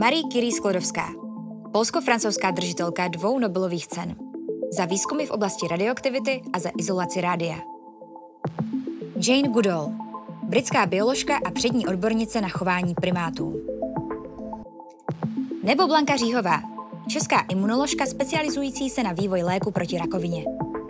Marie Curie Sklodowská, polsko-francouzská držitelka 2 Nobelových cen. Za výzkumy v oblasti radioaktivity a za izolaci rádia. Jane Goodall, britská bioložka a přední odbornice na chování primátů. Nebo Blanka Říhová, česká imunoložka specializující se na vývoj léku proti rakovině.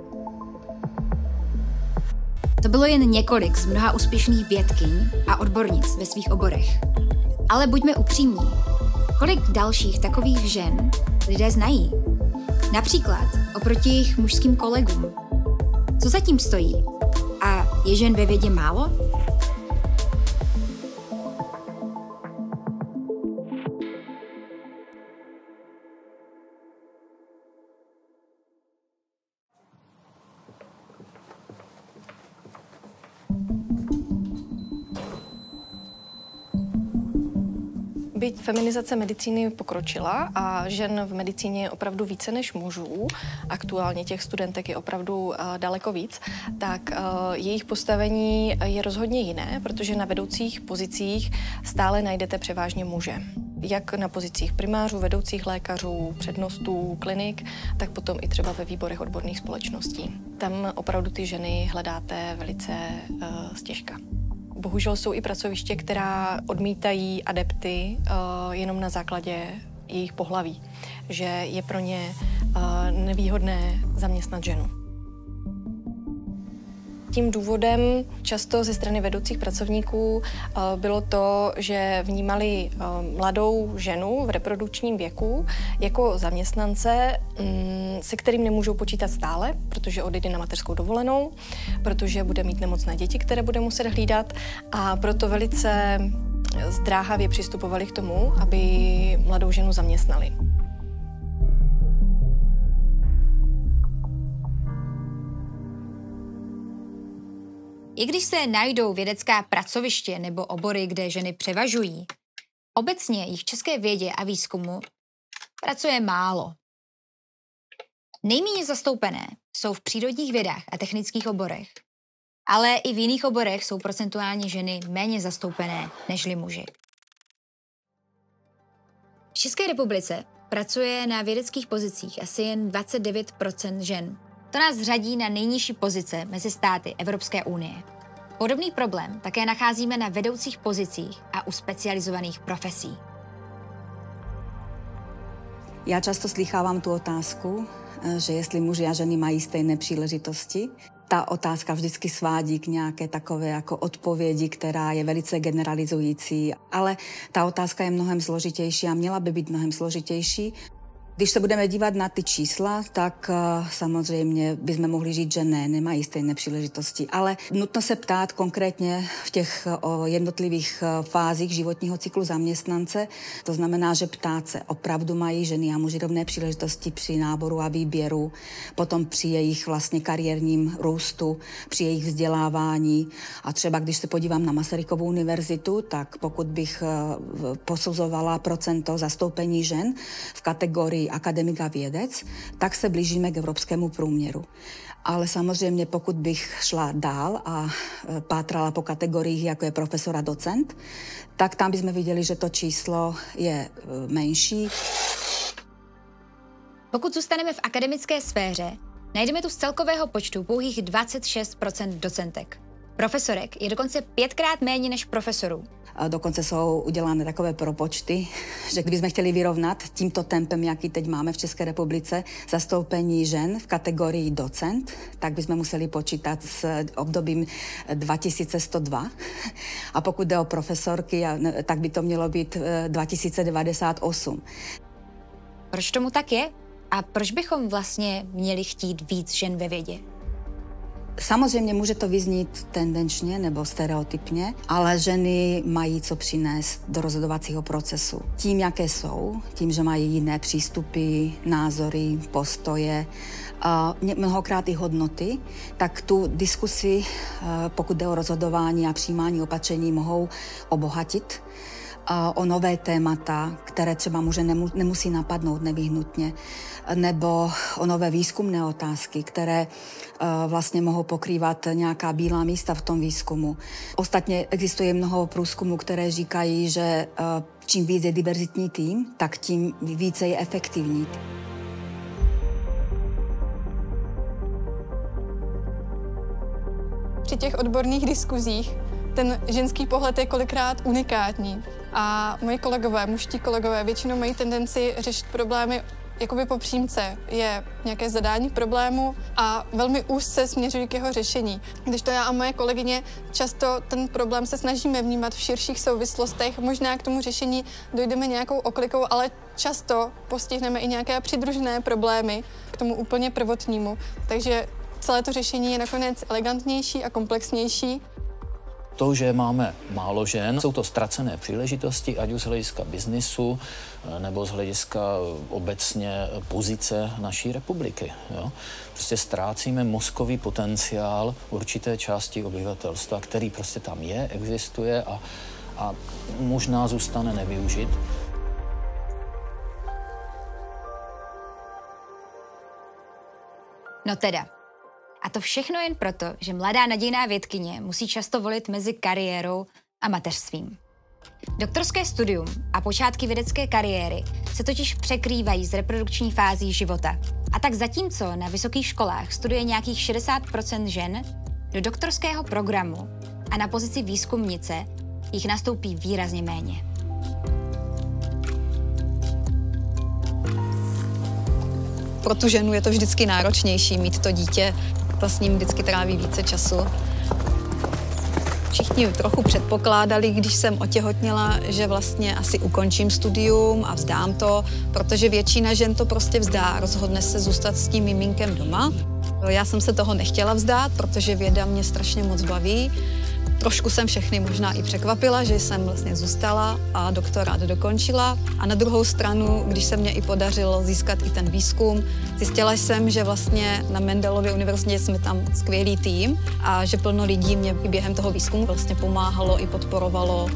To bylo jen několik z mnoha úspěšných vědkyň a odbornic ve svých oborech. Ale buďme upřímní, kolik dalších takových žen lidé znají? Například oproti jejich mužským kolegům. Co za tím stojí? A je žen ve vědě málo? Byť feminizace medicíny pokročila a žen v medicíně je opravdu více než mužů, aktuálně těch studentek je opravdu daleko víc, tak jejich postavení je rozhodně jiné, protože na vedoucích pozicích stále najdete převážně muže. Jak na pozicích primářů, vedoucích lékařů, přednostů, klinik, tak potom i třeba ve výborech odborných společností. Tam opravdu ty ženy hledáte velice stěžka. Bohužel jsou i pracoviště, která odmítají adepty jenom na základě jejich pohlaví, že je pro ně nevýhodné zaměstnat ženu. Tím důvodem často ze strany vedoucích pracovníků bylo to, že vnímali mladou ženu v reprodukčním věku jako zaměstnance, se kterým nemůžou počítat stále, protože odejde na mateřskou dovolenou, protože bude mít nemocné děti, které bude muset hlídat, a proto velice zdráhavě přistupovali k tomu, aby mladou ženu zaměstnali. I když se najdou vědecká pracoviště nebo obory, kde ženy převažují, obecně jich v české vědě a výzkumu pracuje málo. Nejméně zastoupené jsou v přírodních vědách a technických oborech, ale i v jiných oborech jsou procentuálně ženy méně zastoupené nežli muži. V České republice pracuje na vědeckých pozicích asi jen 29% žen. To nás řadí na nejnižší pozice mezi státy Evropské unie. Podobný problém také nacházíme na vedoucích pozicích a u specializovaných profesí. Já často slychávám tu otázku, že jestli muži a ženy mají stejné příležitosti. Ta otázka vždycky svádí k nějaké takové jako odpovědi, která je velice generalizující, ale ta otázka je mnohem složitější a měla by být mnohem složitější. Když se budeme dívat na ty čísla, tak samozřejmě bychom mohli říct, že nemají stejné příležitosti. Ale nutno se ptát konkrétně v těch jednotlivých fázích životního cyklu zaměstnance. To znamená, že ptát se, opravdu mají ženy a muži rovné příležitosti při náboru a výběru, potom při jejich vlastně kariérním růstu, při jejich vzdělávání. A třeba když se podívám na Masarykovu univerzitu, tak pokud bych posuzovala procento zastoupení žen v kategorii akademik a vědec, tak se blížíme k evropskému průměru. Ale samozřejmě, pokud bych šla dál a pátrala po kategoriích, jako je profesor a docent, tak tam bychom viděli, že to číslo je menší. Pokud zůstaneme v akademické sféře, najdeme tu z celkového počtu pouhých 26% docentek. Profesorek je dokonce 5krát méně než profesorů. Dokonce jsou udělány takové propočty, že kdybychom chtěli vyrovnat tímto tempem, jaký teď máme v České republice, zastoupení žen v kategorii docent, tak bychom museli počítat s obdobím 2102. A pokud jde o profesorky, tak by to mělo být 2098. Proč tomu tak je? A proč bychom vlastně měli chtít víc žen ve vědě? Samozřejmě může to vyznít tendenčně nebo stereotypně, ale ženy mají co přinést do rozhodovacího procesu. Tím, jaké jsou, tím, že mají jiné přístupy, názory, postoje, mnohokrát i hodnoty, tak tu diskusi, pokud jde o rozhodování a přijímání opatření, mohou obohatit. o nové témata, které třeba muže nemusí napadnout nevyhnutně, nebo o nové výzkumné otázky, které vlastně mohou pokrývat nějaká bílá místa v tom výzkumu. Ostatně existuje mnoho průzkumů, které říkají, že čím víc je diverzitní tým, tak tím více je efektivní. Při těch odborných diskuzích ten ženský pohled je kolikrát unikátní. A moji kolegové, mužští kolegové, většinou mají tendenci řešit problémy jakoby po přímce. Je nějaké zadání problému a velmi úzce směřují k jeho řešení. Když to já a moje kolegyně často ten problém se snažíme vnímat v širších souvislostech, možná k tomu řešení dojdeme nějakou oklikou, ale často postihneme i nějaké přidružené problémy k tomu úplně prvotnímu. Takže celé to řešení je nakonec elegantnější a komplexnější. To, že máme málo žen, jsou to ztracené příležitosti, ať už z hlediska biznisu, nebo z hlediska obecně pozice naší republiky. Jo? Prostě ztrácíme mozkový potenciál určité části obyvatelstva, který prostě tam je, existuje a možná zůstane nevyužit. No teda. A to všechno jen proto, že mladá nadějná vědkyně musí často volit mezi kariérou a mateřstvím. Doktorské studium a počátky vědecké kariéry se totiž překrývají s reprodukční fází života. A tak zatímco na vysokých školách studuje nějakých 60% žen, do doktorského programu a na pozici výzkumnice jich nastoupí výrazně méně. Pro tu ženu je to vždycky náročnější mít to dítě, ta s ním vždycky tráví více času. Všichni trochu předpokládali, když jsem otěhotněla, že vlastně asi ukončím studium a vzdám to, protože většina žen to prostě vzdá, rozhodne se zůstat s tím miminkem doma. Já jsem se toho nechtěla vzdát, protože věda mě strašně moc baví. Trošku jsem všechny možná i překvapila, že jsem vlastně zůstala a doktorát dokončila. A na druhou stranu, když se mě i podařilo získat i ten výzkum, zjistila jsem, že vlastně na Mendelově univerzitě jsme tam skvělý tým a že plno lidí mě i během toho výzkumu vlastně pomáhalo i podporovalo.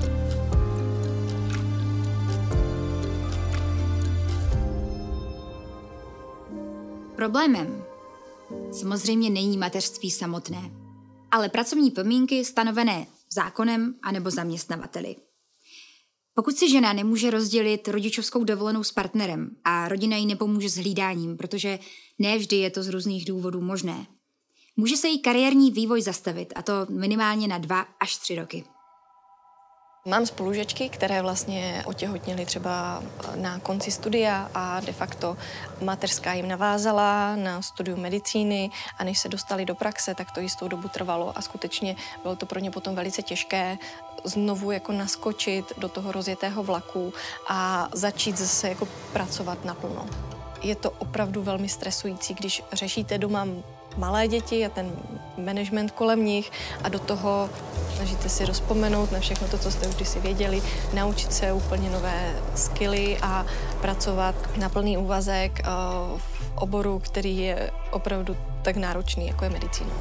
Problémem samozřejmě není mateřství samotné, ale pracovní podmínky stanovené zákonem anebo zaměstnavateli. Pokud si žena nemůže rozdělit rodičovskou dovolenou s partnerem a rodina jí nepomůže s hlídáním, protože ne vždy je to z různých důvodů možné, může se jí kariérní vývoj zastavit, a to minimálně na 2 až 3 roky. Mám spolužečky, které vlastně otěhotněly třeba na konci studia a de facto mateřská jim navázala na studium medicíny a než se dostali do praxe, tak to jistou dobu trvalo a skutečně bylo to pro ně potom velice těžké znovu jako naskočit do toho rozjetého vlaku a začít zase jako pracovat naplno. Je to opravdu velmi stresující, když řešíte doma malé děti a ten management kolem nich a do toho snažíte si rozpomenout na všechno to, co jste už kdysi věděli, naučit se úplně nové skilly a pracovat na plný úvazek v oboru, který je opravdu tak náročný, jako je medicína.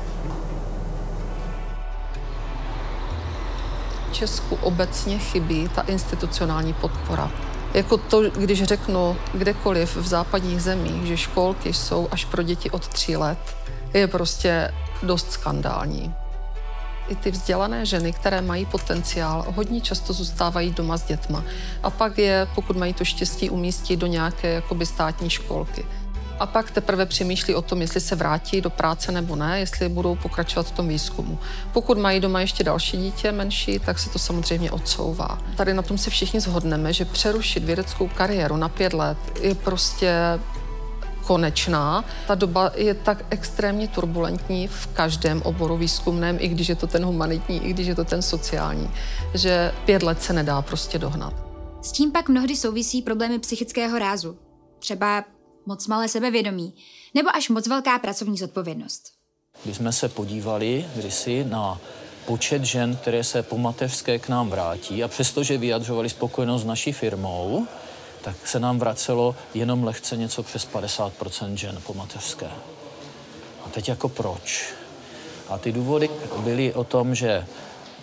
V Česku obecně chybí ta institucionální podpora. Jako to, když řeknu kdekoliv v západních zemích, že školky jsou až pro děti od 3 let, je prostě dost skandální. I ty vzdělané ženy, které mají potenciál, hodně často zůstávají doma s dětma. A pak je, pokud mají to štěstí, umístí do nějaké jakoby státní školky. A pak teprve přemýšlí o tom, jestli se vrátí do práce nebo ne, jestli budou pokračovat v tom výzkumu. Pokud mají doma ještě další dítě menší, tak se to samozřejmě odsouvá. Tady na tom se všichni shodneme, že přerušit vědeckou kariéru na 5 let je prostě konečná. Ta doba je tak extrémně turbulentní v každém oboru výzkumném, i když je to ten humanitní, i když je to ten sociální, že 5 let se nedá prostě dohnat. S tím pak mnohdy souvisí problémy psychického rázu. Třeba moc malé sebevědomí, nebo až moc velká pracovní zodpovědnost. Když jsme se podívali kdysi na počet žen, které se po mateřské k nám vrátí a přestože vyjadřovali spokojenost s naší firmou, tak se nám vracelo jenom lehce něco přes 50% žen po mateřské. A teď jako proč? A ty důvody byly o tom, že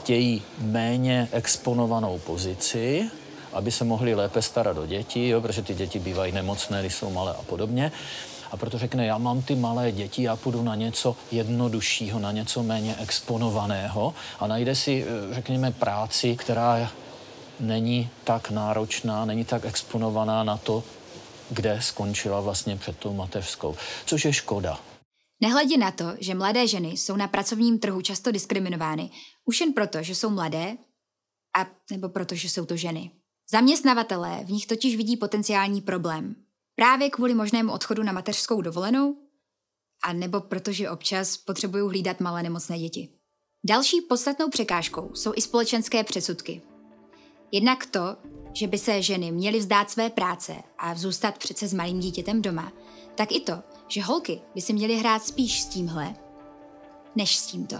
chtějí méně exponovanou pozici, aby se mohli lépe starat o děti, jo, protože ty děti bývají nemocné, když jsou malé a podobně. A proto řekne, já mám ty malé děti, já půjdu na něco jednoduššího, na něco méně exponovaného a najde si, řekněme, práci, která není tak náročná, není tak exponovaná na to, kde skončila vlastně před tou mateřskou, což je škoda. Nehledě na to, že mladé ženy jsou na pracovním trhu často diskriminovány, už jen proto, že jsou mladé, a nebo proto, že jsou to ženy. Zaměstnavatelé v nich totiž vidí potenciální problém. Právě kvůli možnému odchodu na mateřskou dovolenou, a nebo protože občas potřebují hlídat malé nemocné děti. Další podstatnou překážkou jsou i společenské předsudky. Jednak to, že by se ženy měly vzdát své práce a zůstat přece s malým dítětem doma, tak i to, že holky by si měly hrát spíš s tímhle, než s tímto.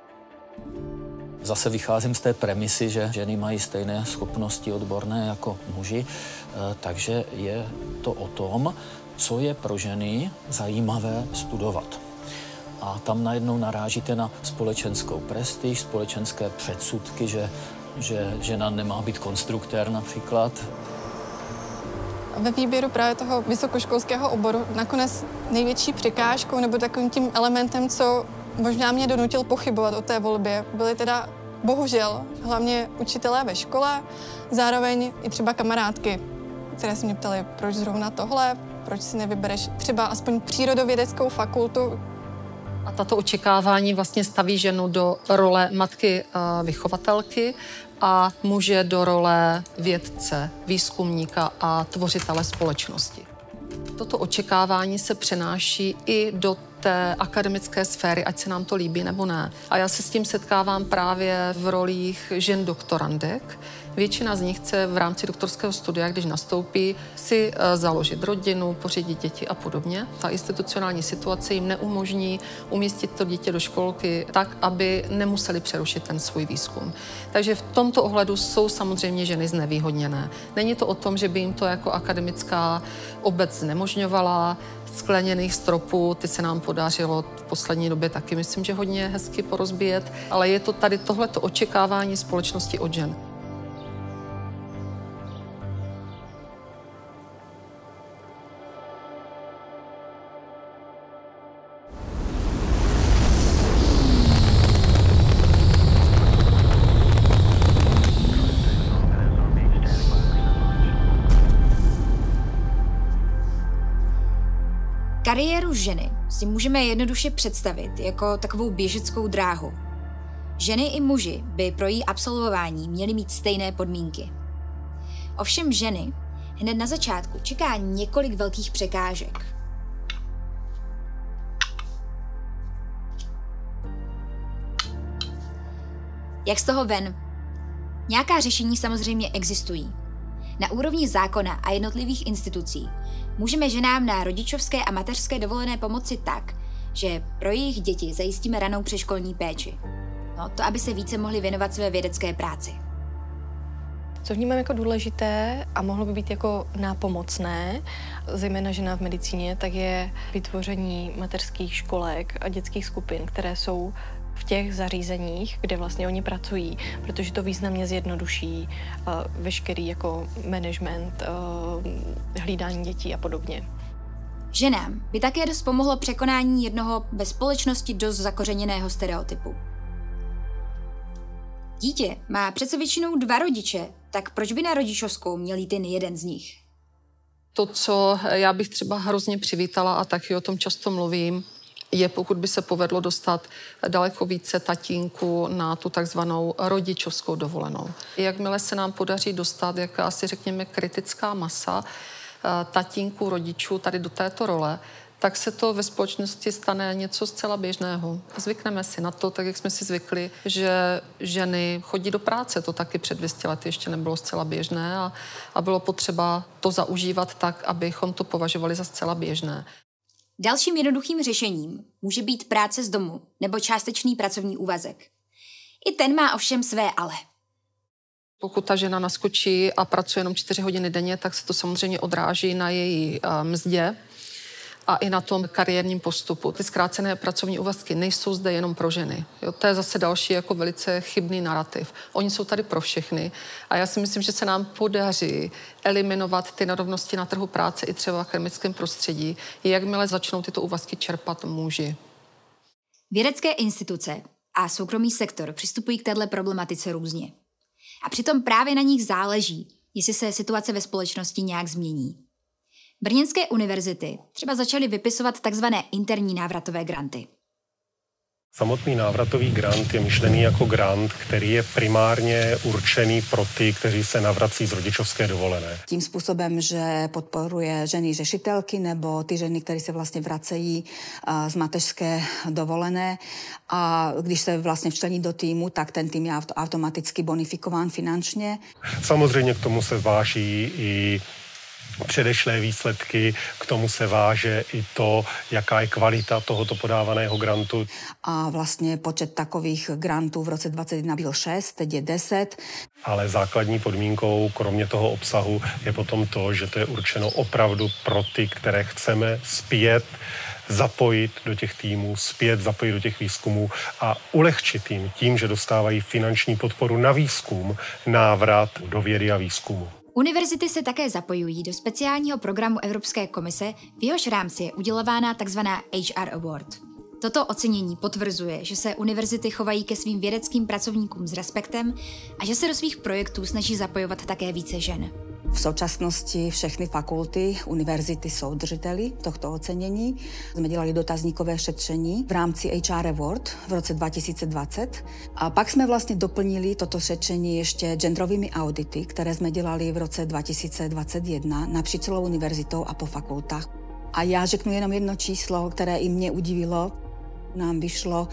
Zase vycházím z té premisy, že ženy mají stejné schopnosti odborné jako muži, takže je to o tom, co je pro ženy zajímavé studovat. A tam najednou narážíte na společenskou prestiž, společenské předsudky, že žena nemá být konstruktér například. Ve výběru právě toho vysokoškolského oboru nakonec největší překážkou nebo takovým tím elementem, co možná mě donutil pochybovat o té volbě, byly teda bohužel hlavně učitelé ve škole, zároveň i třeba kamarádky, které se mě ptaly, proč zrovna tohle, proč si nevybereš třeba aspoň přírodovědeckou fakultu. A tato očekávání vlastně staví ženu do role matky vychovatelky a muže do role vědce, výzkumníka a tvořitele společnosti. Toto očekávání se přenáší i do té akademické sféry, ať se nám to líbí nebo ne. A já se s tím setkávám právě v rolích žen doktorandek. Většina z nich chce v rámci doktorského studia, když nastoupí, si založit rodinu, pořídit děti a podobně. Ta institucionální situace jim neumožní umístit to dítě do školky tak, aby nemuseli přerušit ten svůj výzkum. Takže v tomto ohledu jsou samozřejmě ženy znevýhodněné. Není to o tom, že by jim to jako akademická obec znemožňovala, skleněných stropů, ty se nám podařilo v poslední době taky, myslím, že hodně hezky porozbíjet, ale je to tady tohleto očekávání společnosti od žen. Kariéru ženy si můžeme jednoduše představit jako takovou běžeckou dráhu. Ženy i muži by pro její absolvování měly mít stejné podmínky. Ovšem ženy hned na začátku čeká několik velkých překážek. Jak z toho ven? Nějaká řešení samozřejmě existují. Na úrovni zákona a jednotlivých institucí můžeme ženám na rodičovské a mateřské dovolené pomoci tak, že pro jejich děti zajistíme ranou předškolní péči. No, to, aby se více mohli věnovat své vědecké práci. Co vnímám jako důležité a mohlo by být jako nápomocné, zejména žena v medicíně, tak je vytvoření mateřských školek a dětských skupin, které jsou v těch zařízeních, kde vlastně oni pracují, protože to významně zjednoduší veškerý jako management, hlídání dětí a podobně. Ženám by také dost pomohlo překonání jednoho ve společnosti dost zakořeněného stereotypu. Dítě má přece většinou 2 rodiče, tak proč by na rodičovskou měl jít jen jeden z nich? To, co já bych třeba hrozně přivítala a taky o tom často mluvím, je, pokud by se povedlo dostat daleko více tatínků na tu takzvanou rodičovskou dovolenou. Jakmile se nám podaří dostat jakási, řekněme, kritická masa tatínků, rodičů tady do této role, tak se to ve společnosti stane něco zcela běžného. Zvykneme si na to, tak jak jsme si zvykli, že ženy chodí do práce. To taky před 200 lety ještě nebylo zcela běžné a bylo potřeba to zaužívat tak, abychom to považovali za zcela běžné. Dalším jednoduchým řešením může být práce z domu nebo částečný pracovní úvazek. I ten má ovšem své ale. Pokud ta žena naskočí a pracuje jenom 4 hodiny denně, tak se to samozřejmě odráží na její mzdě. a i na tom kariérním postupu. Ty zkrácené pracovní úvazky nejsou zde jenom pro ženy. Jo, to je zase další jako velice chybný narrativ. Oni jsou tady pro všechny a já si myslím, že se nám podaří eliminovat ty nerovnosti na trhu práce i třeba v akademickém prostředí, jakmile začnou tyto úvazky čerpat muži. Vědecké instituce a soukromý sektor přistupují k této problematice různě. A přitom právě na nich záleží, jestli se situace ve společnosti nějak změní. Brněnské univerzity třeba začaly vypisovat takzvané interní návratové granty. Samotný návratový grant je myšlený jako grant, který je primárně určený pro ty, kteří se navrací z rodičovské dovolené. Tím způsobem, že podporuje ženy řešitelky nebo ty ženy, které se vlastně vracejí z mateřské dovolené a když se vlastně včlení do týmu, tak ten tým je automaticky bonifikován finančně. Samozřejmě k tomu se váží i předešlé výsledky, k tomu se váže i to, jaká je kvalita tohoto podávaného grantu. A vlastně počet takových grantů v roce 2021 byl 6, teď je 10. Ale základní podmínkou, kromě toho obsahu, je potom to, že to je určeno opravdu pro ty, které chceme zpět zapojit do těch týmů, zpět zapojit do těch výzkumů a ulehčit jim tím, že dostávají finanční podporu na výzkum, návrat do vědy a výzkumu. Univerzity se také zapojují do speciálního programu Evropské komise, v jehož rámci je udělována tzv. HR Award. Toto ocenění potvrzuje, že se univerzity chovají ke svým vědeckým pracovníkům s respektem a že se do svých projektů snaží zapojovat také více žen. V současnosti všechny fakulty, univerzity jsou držiteli tohto ocenění. Jsme dělali dotazníkové šetření v rámci HR Award v roce 2020 a pak jsme vlastně doplnili toto šetření ještě genderovými audity, které jsme dělali v roce 2021 napříč celou univerzitou a po fakultách. A já řeknu jenom jedno číslo, které i mě udivilo. Nám vyšlo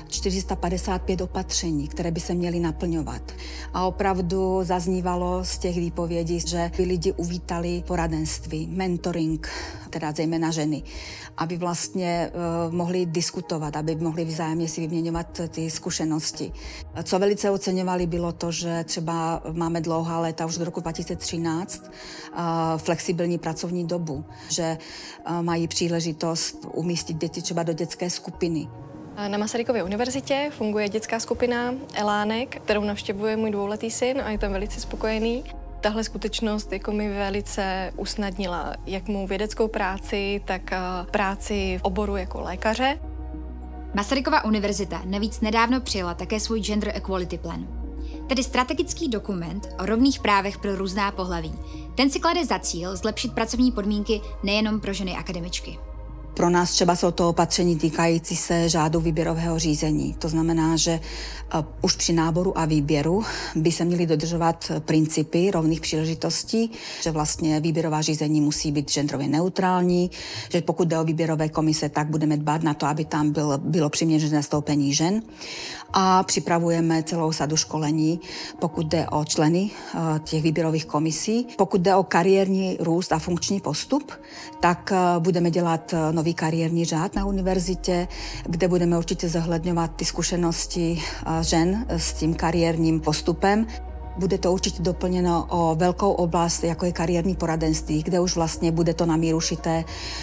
455 opatření, které by se měly naplňovat. A opravdu zaznívalo z těch výpovědí, že by lidi uvítali poradenství, mentoring, teda zejména ženy, aby vlastně mohli diskutovat, aby mohli vzájemně si vyměňovat ty zkušenosti. Co velice oceňovali, bylo to, že třeba máme dlouhá léta, už do roku 2013, flexibilní pracovní dobu, že mají příležitost umístit děti třeba do dětské skupiny. Na Masarykově univerzitě funguje dětská skupina Elánek, kterou navštěvuje můj 2letý syn a je tam velice spokojený. Tahle skutečnost jako mi velice usnadnila jak mou vědeckou práci, tak práci v oboru jako lékaře. Masarykova univerzita navíc nedávno přijala také svůj Gender Equality Plan, tedy strategický dokument o rovných právech pro různá pohlaví. Ten si klade za cíl zlepšit pracovní podmínky nejenom pro ženy akademičky. Pro nás třeba jsou to opatření týkající se řádu výběrového řízení. To znamená, že už při náboru a výběru by se měly dodržovat principy rovných příležitostí, že vlastně výběrová řízení musí být genderově neutrální, že pokud jde o výběrové komise, tak budeme dbát na to, aby tam bylo přiměřené zastoupení žen. A připravujeme celou sadu školení, pokud jde o členy těch výběrových komisí. Pokud jde o kariérní růst a funkční postup, tak budeme dělat nový kariérní řád na univerzitě, kde budeme určitě zohledňovat ty zkušenosti žen s tím kariérním postupem. Bude to určitě doplněno o velkou oblast, jako je kariérní poradenství, kde už vlastně bude to na míru šité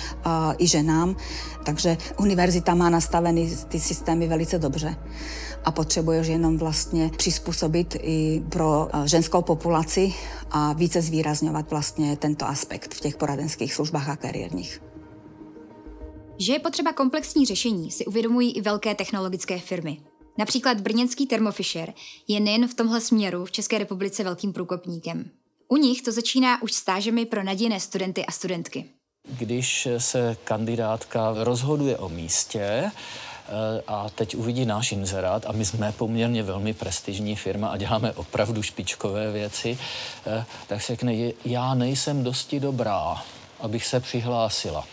i ženám. Takže univerzita má nastaveny ty systémy velice dobře a potřebuje už jenom vlastně přizpůsobit i pro ženskou populaci a více zvýrazňovat vlastně tento aspekt v těch poradenských službách a kariérních. Že je potřeba komplexní řešení, si uvědomují i velké technologické firmy. Například brněnský Thermo Fisher je nejen v tomhle směru v České republice velkým průkopníkem. U nich to začíná už stážemi pro nadějné studenty a studentky. Když se kandidátka rozhoduje o místě a teď uvidí náš inzerát a my jsme poměrně velmi prestižní firma a děláme opravdu špičkové věci, tak se řekne, já nejsem dosti dobrá, abych se přihlásila.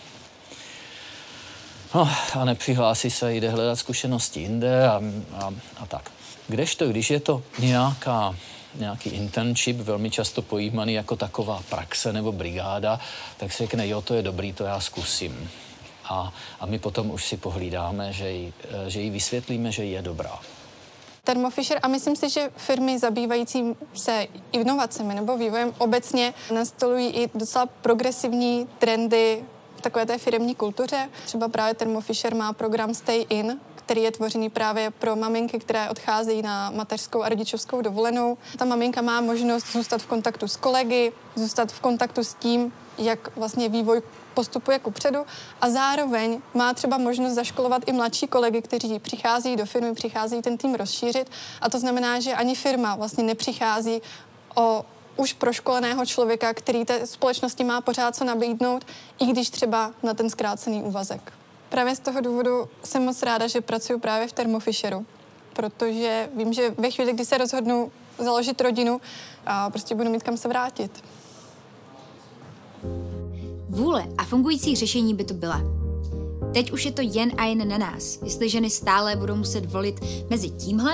No, a nepřihlásí se, jde hledat zkušenosti jinde a tak. Kdežto, když je to nějaký internship, velmi často pojímaný jako taková praxe nebo brigáda, tak se řekne, jo, to je dobrý, to já zkusím. A my potom už si pohlídáme, že jí vysvětlíme, že je dobrá. Thermo Fisher a myslím si, že firmy zabývající se inovacemi nebo vývojem obecně nastolují i docela progresivní trendy v takové té firemní kultuře. Třeba právě Thermo Fisher má program Stay In, který je tvořený právě pro maminky, které odcházejí na mateřskou a rodičovskou dovolenou. Ta maminka má možnost zůstat v kontaktu s kolegy, zůstat v kontaktu s tím, jak vlastně vývoj postupuje kupředu a zároveň má třeba možnost zaškolovat i mladší kolegy, kteří přichází do firmy, přichází ten tým rozšířit a to znamená, že ani firma vlastně nepřichází o už proškoleného člověka, který té společnosti má pořád co nabídnout, i když třeba na ten zkrácený úvazek. Právě z toho důvodu jsem moc ráda, že pracuji právě v Thermo Fisheru, protože vím, že ve chvíli, kdy se rozhodnu založit rodinu, a prostě budu mít kam se vrátit. Vůle a fungující řešení by to byla. Teď už je to jen a jen na nás, jestli ženy stále budou muset volit mezi tímhle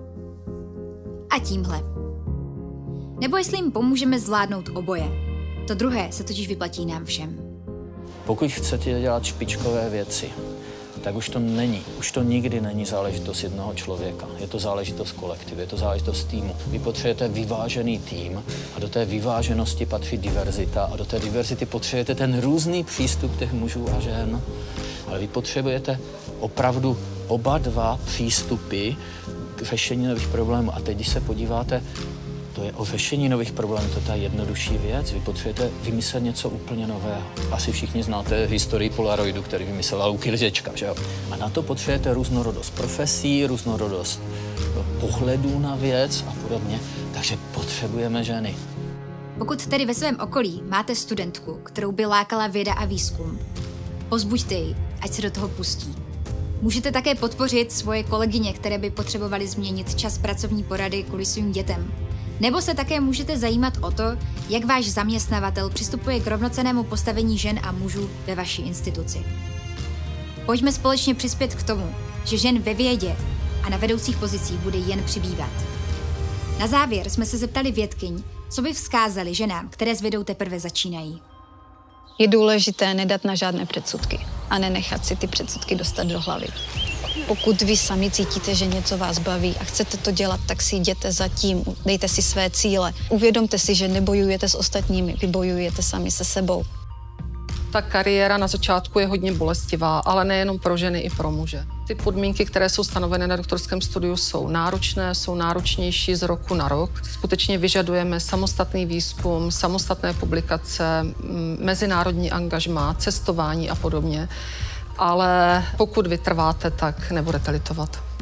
a tímhle. Nebo jestli jim pomůžeme zvládnout oboje. To druhé se totiž vyplatí nám všem. Pokud chcete dělat špičkové věci, tak už to nikdy není záležitost jednoho člověka. Je to záležitost kolektivu, je to záležitost týmu. Vy potřebujete vyvážený tým a do té vyváženosti patří diverzita a do té diverzity potřebujete ten různý přístup těch mužů a žen. Ale vy potřebujete opravdu oba dva přístupy k řešení nových problémů. A teď, když se podíváte, to je o řešení nových problémů, to je ta jednodušší věc. Vy potřebujete vymyslet něco úplně nového. Asi všichni znáte historii Polaroidu, který vymyslel Luky Lžečka, že jo? A na to potřebujete různorodost profesí, různorodost pohledů na věc a podobně. Takže potřebujeme ženy. Pokud tedy ve svém okolí máte studentku, kterou by lákala věda a výzkum, povzbuďte ji, ať se do toho pustí. Můžete také podpořit svoje kolegyně, které by potřebovaly změnit čas pracovní porady kvůli svým dětem. Nebo se také můžete zajímat o to, jak váš zaměstnavatel přistupuje k rovnocennému postavení žen a mužů ve vaší instituci. Pojďme společně přispět k tomu, že žen ve vědě a na vedoucích pozicích bude jen přibývat. Na závěr jsme se zeptali vědkyň, co by vzkázali ženám, které s vědou teprve začínají. Je důležité nedat na žádné předsudky a nenechat si ty předsudky dostat do hlavy. Pokud vy sami cítíte, že něco vás baví a chcete to dělat, tak si jděte za tím, dejte si své cíle. Uvědomte si, že nebojujete s ostatními, vy bojujete sami se sebou. Ta kariéra na začátku je hodně bolestivá, ale nejenom pro ženy, i pro muže. Ty podmínky, které jsou stanovené na doktorském studiu, jsou náročné, jsou náročnější z roku na rok. Skutečně vyžadujeme samostatný výzkum, samostatné publikace, mezinárodní angažmá, cestování a podobně. Ale pokud vytrváte, tak nebudete litovat.